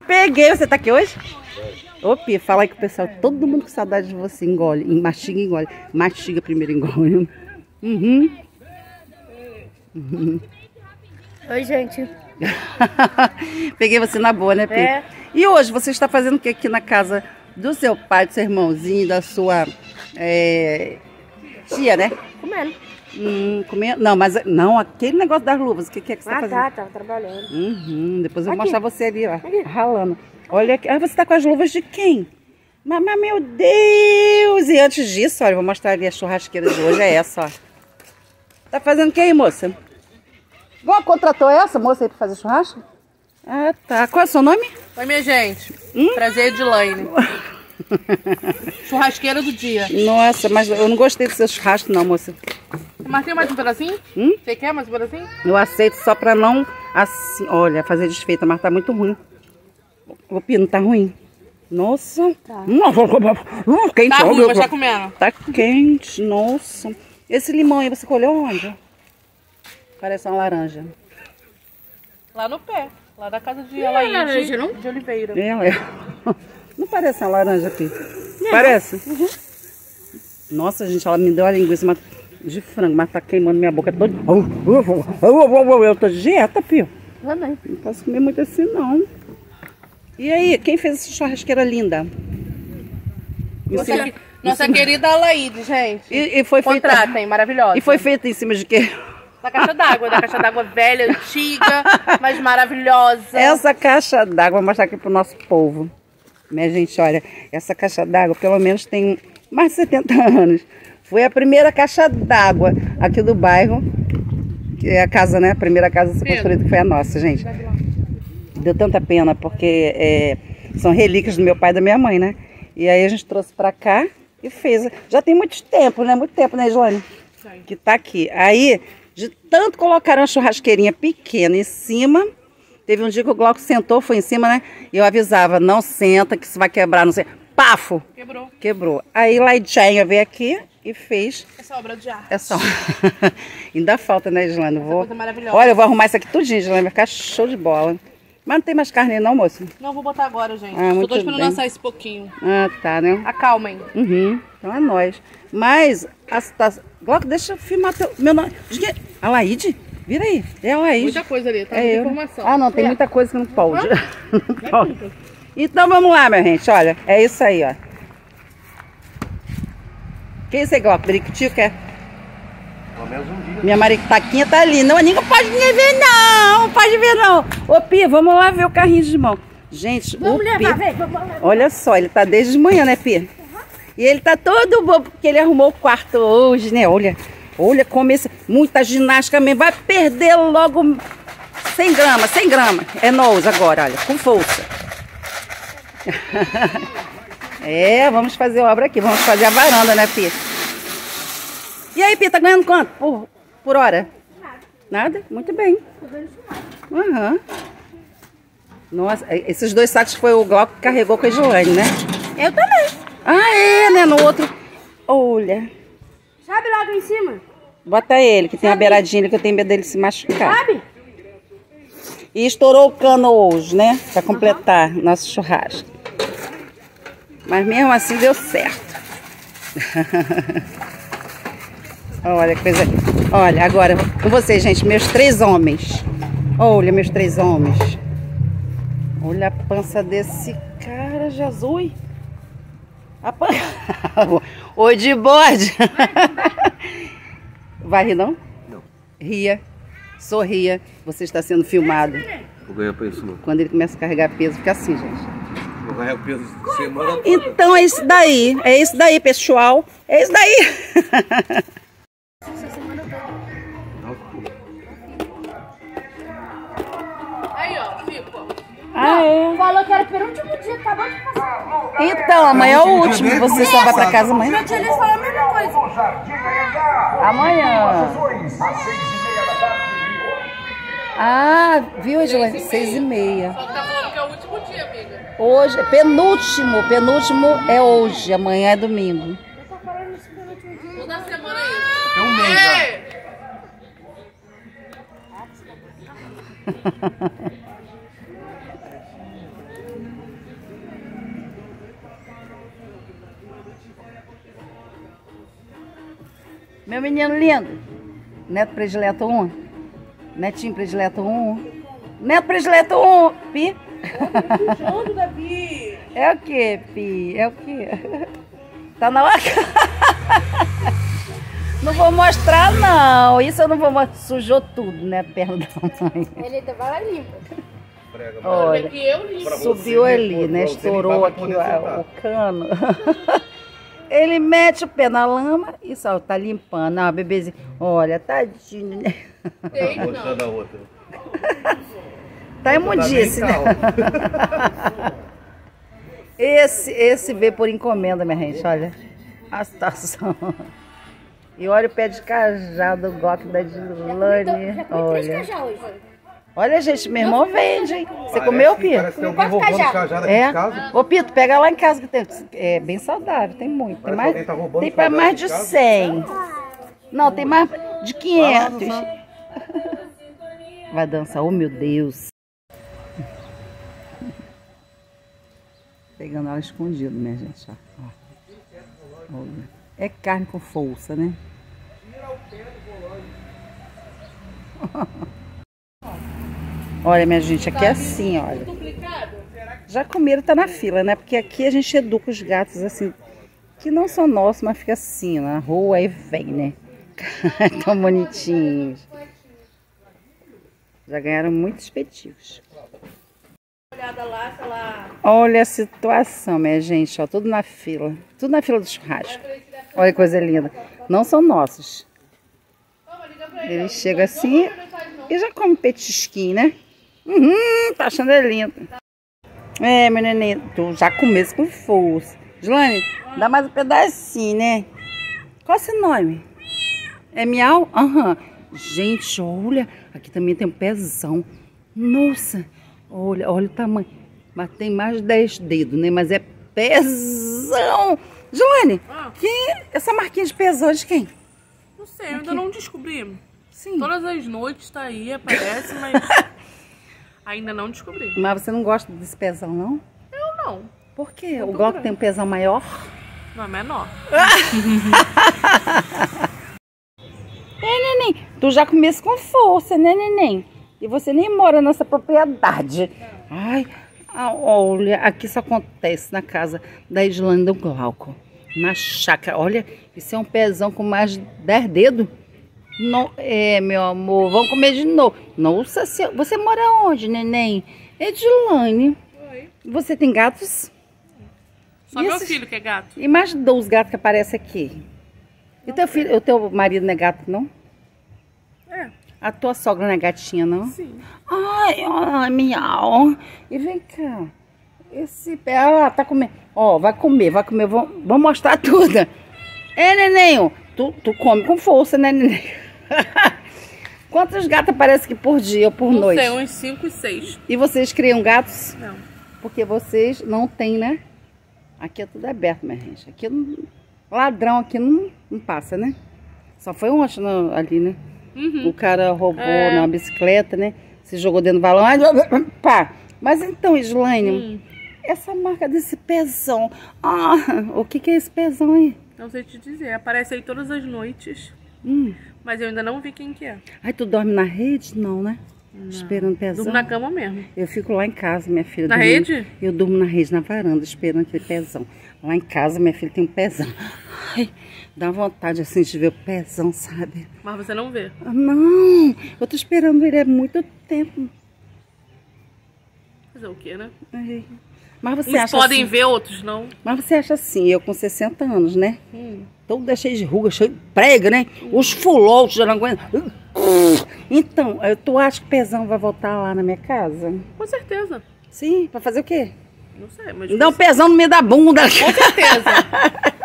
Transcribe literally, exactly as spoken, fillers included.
Peguei, você tá aqui hoje? Ô, Pia, fala aí com o pessoal, todo mundo com saudade de você, engole, mastiga, engole. Mastiga primeiro, engole. Uhum. Uhum. Oi, gente. Peguei você na boa, né, Pia? É. E hoje você está fazendo o que aqui na casa do seu pai, do seu irmãozinho, da sua é, tia, né? Comendo. Hum, comendo? Não, mas não, aquele negócio das luvas, o que, que é que você ah, está fazendo? Ah, tá, tava trabalhando. Uhum, depois eu vou Aqui. mostrar você ali, ó, Aqui. ralando. Olha aqui, ah, você tá com as luvas de quem? Mas, mas, meu Deus! E antes disso, olha, eu vou mostrar ali a churrasqueira de hoje, é essa, ó. Tá fazendo o que aí, moça? Igual contratou essa moça aí pra fazer churrasco? Ah, tá. Qual é o seu nome? Oi, minha gente. Hum? Prazer, Edilaine. Churrasqueira do dia. Nossa, mas eu não gostei do seu churrasco não, moça. Mas tem mais um pedacinho? Hum? Você quer mais um pedacinho? Eu aceito só pra não, assim, olha, fazer desfeita, mas tá muito ruim. O pino tá ruim. Nossa. Tá. Hum, quente. Tá ruim, olha, mas tá comendo. Tá quente, nossa. Esse limão aí você colheu onde? Parece uma laranja. Lá no pé. Lá da casa de Não é laranja, Alaide não? de Oliveira. É, é. Não parece uma laranja aqui. Parece? Uhum. Nossa, gente, ela me deu a linguiça de frango, mas tá queimando minha boca toda. Eu tô de dieta, Pio. Também. Não posso comer muito assim, não. E aí, quem fez essa churrasqueira linda? Nossa, Cima... nossa querida Alaide, gente. E, e foi feita... Contratem, maravilhosa. E foi feita em cima de quê? Da caixa d'água, da caixa d'água velha, antiga, mas maravilhosa. Essa caixa d'água, vou mostrar aqui pro nosso povo. Minha gente, olha, essa caixa d'água pelo menos tem mais de setenta anos. Foi a primeira caixa d'água aqui do bairro. Que é a casa, né? A primeira casa a ser construída, que foi a nossa, gente. Deu tanta pena, porque é, são relíquias do meu pai e da minha mãe, né? E aí a gente trouxe pra cá e fez. Já tem muito tempo, né? Muito tempo, né, Islane? Que tá aqui. Aí, de tanto colocar uma churrasqueirinha pequena em cima, teve um dia que o Glauco sentou, foi em cima, né? E eu avisava, não senta que isso vai quebrar, não sei. Pafo! Quebrou. Quebrou. Aí Laidinha veio aqui e fez. Essa obra de arte. Essa... Ainda falta, né, Islane? Vou... coisa maravilhosa. Olha, eu vou arrumar isso aqui tudinho, Islane, vai ficar show de bola. Mas não tem mais carne aí não, moço? Não, vou botar agora, gente. Ah, Só muito tô esperando bem. lançar esse pouquinho. Ah, tá, né? Acalmem. Uhum. Então é nóis. Mas, as, as... Glauco, deixa eu filmar teu... meu nome. Alaide? Vira aí. É Alaide. Muita coisa ali, tá? É Muita eu. informação. Ah, não, tem muita coisa que não pode. Não pode. Então vamos lá, minha gente. Olha, é isso aí, ó. Quem é esse Glauco? Periquitinho quer? Pelo menos um dia. Minha mariquitaquinha tá ali. Não, ninguém pode ver, não. Não pode ver, não. Ô, Pia, vamos lá ver o carrinho de mão. Gente, Vamos o levar, Pia... vem, vamos levar. Olha só, ele tá desde de manhã, né, Pia? Uhum. E ele tá todo bobo, porque ele arrumou o quarto hoje, né? Olha, olha como esse... Muita ginástica mesmo. Vai perder logo cem gramas, cem gramas. É nós agora, olha, com força. É, vamos fazer obra aqui. Vamos fazer a varanda, né, Pia? E aí, Pia, tá ganhando quanto por, por hora? Nada. Nada? Muito bem. Aham. Uhum. Nossa, esses dois sacos foi o Glauco que carregou com a Edilane, né? Eu também. Ah, é, né? No outro... Olha. Sabe logo em cima? Bota ele, que tem Sabe? a beiradinha que eu tenho medo dele se machucar. Sabe? E estourou o cano hoje, né? Pra completar uhum. nosso churrasco. Mas mesmo assim deu certo. Olha que coisa. Olha, agora com vocês, gente, meus três homens. Olha, meus três homens. Olha a pança desse cara, Jesus. A pan... Oi, de bode. Vai rir, não? Não. Ria. Sorria. Você está sendo filmado. Vou ganhar peso não. Quando ele começa a carregar peso, fica assim, gente. Vou ganhar peso de semana. Então é isso daí. É isso daí, pessoal. É isso daí. Aí, ó, Fico. Ah, é? Falou que era o penúltimo dia, acabou de passar. Então, amanhã é o último. Você só vai pra casa amanhã? Meu tio, eles falam a mesma coisa. Amanhã. Ah, viu, Edilane? Seis e meia. Só que tá falando que é o último dia, amiga. Hoje, penúltimo. Penúltimo é hoje. Amanhã é domingo. Toda semana é isso. Tem um mês já. Meu menino lindo. Neto predileto um. Netinho predileto um. Neto predileto um. Pi. Junto, Davi. É o que, Pi? É o que? Tá na hora. Não vou mostrar, não. Isso eu não vou mostrar. Sujou tudo, né? Perna da mãe. Ele vai lá limpa. Olha, Que eu li. subiu ali, né? Estourou aqui o, o cano. Ele mete o pé na lama e só tá limpando. Ah, bebezinho. Olha, tadinho, né? Tem, não. Mostrando a outra. Tá imundice, né? Esse, esse veio por encomenda, minha gente. Olha a situação. E olha o pé de cajado, o golpe da Dilane. Olha. Olha, gente, meu irmão vende, hein? Você comeu, Pito? Parece que tem alguém roubando cajado aqui É? de casa. Ô, Pito, pega lá em casa que tem. É bem saudável, tem muito. Tem Parece mais, que alguém tá roubando tem para cajado mais aqui de de casa. cem. Não, tem mais de quinhentos. Vai lá, Vai dançar, oh meu Deus. Pegando ela escondido, minha gente. Ó. Olha. É carne com força, né? Olha, minha gente, aqui é assim, olha. Já comeram, tá na fila, né? Porque aqui a gente educa os gatos assim, que não são nossos, mas fica assim, na rua, aí vem, né? Tão bonitinhos. Já ganharam muitos petiscos. Olha a situação, minha gente, ó, tudo na fila. Tudo na fila do churrasco. Olha que coisa linda. Não são nossos. Ele chega assim e já come petisquinho, né? Uhum, tá achando ele lindo. É, meu neném, tu já comesse com força. Dilane, dá mais um pedacinho, né? Qual é o seu nome? É Miau? Aham. Uhum. Gente, olha, aqui também tem um pezão. Nossa, olha, olha o tamanho. Mas tem mais de dez dedos, né? Mas é pezão. Dilane, Ah. que essa marquinha de pezão de quem? Não sei, eu ainda não descobri. Sim. Todas as noites tá aí, aparece, mas ainda não descobri. Mas você não gosta desse pezão, não? Eu não. Por quê? Não O tô Glock grande. tem um pezão maior? Não é menor. É, neném, tu já comesse com força, né, neném? E você nem mora nessa propriedade. Ai, ah, olha, aqui isso acontece na casa da Islândia do Glauco. Na chácara, olha, isso é um pezão com mais de dez dedos. Não, é, meu amor, vamos comer de novo. Nossa, você mora onde, neném? Edilane. Oi. Você tem gatos? Só E meu esses- filho que é gato. E mais de dois gatos que aparecem aqui. E teu filho, o teu marido não é gato, não? É, A tua sogra não é gatinha, não? sim. Ai, ai, miau. E vem cá. Esse pé, ah, tá comendo. Ó, vai comer, vai comer. Vamos, vamos mostrar tudo. É, neném, tu, tu come com força, né, neném? Quantos gatos aparecem aqui por dia ou por Não noite? sei, uns cinco e seis. E vocês criam gatos? Não. Porque vocês não têm, né? Aqui é tudo aberto, minha gente. Aqui não... Ladrão aqui não, não passa, né? Só foi ontem no- ali, né? Uhum. O cara roubou É. na bicicleta, né? Se jogou dentro do balão. Ai, pá. Mas então, Islane, Hum. essa marca desse pezão. Ah, o que que é esse pezão aí? Não sei te dizer. Aparece aí todas as noites. Hum. Mas eu ainda não vi quem que é. Ai, tu dorme na rede? Não, né? Esperando pezão. Durmo na cama mesmo. Eu fico lá em casa, minha filha. Na dormindo. rede? Eu durmo na rede, na varanda, esperando aquele pezão. Lá em casa, minha filha tem um pezão. Ai, dá vontade assim de ver o pezão, sabe? Mas você não vê. Ah, não, eu tô esperando ele há muito tempo. Fazer o quê, né? Ai. Mas você Uns acha podem assim, ver, outros não. Mas você acha assim, eu com sessenta anos, né? Hum. Todo cheio de ruga, cheio de prega, né? Os fulous já não aguentam. Então, eu- tu acha que o pezão vai voltar lá na minha casa? Com certeza. Sim, pra fazer o quê? Não sei, mas... Dá um pezão no meio da bunda. Com certeza.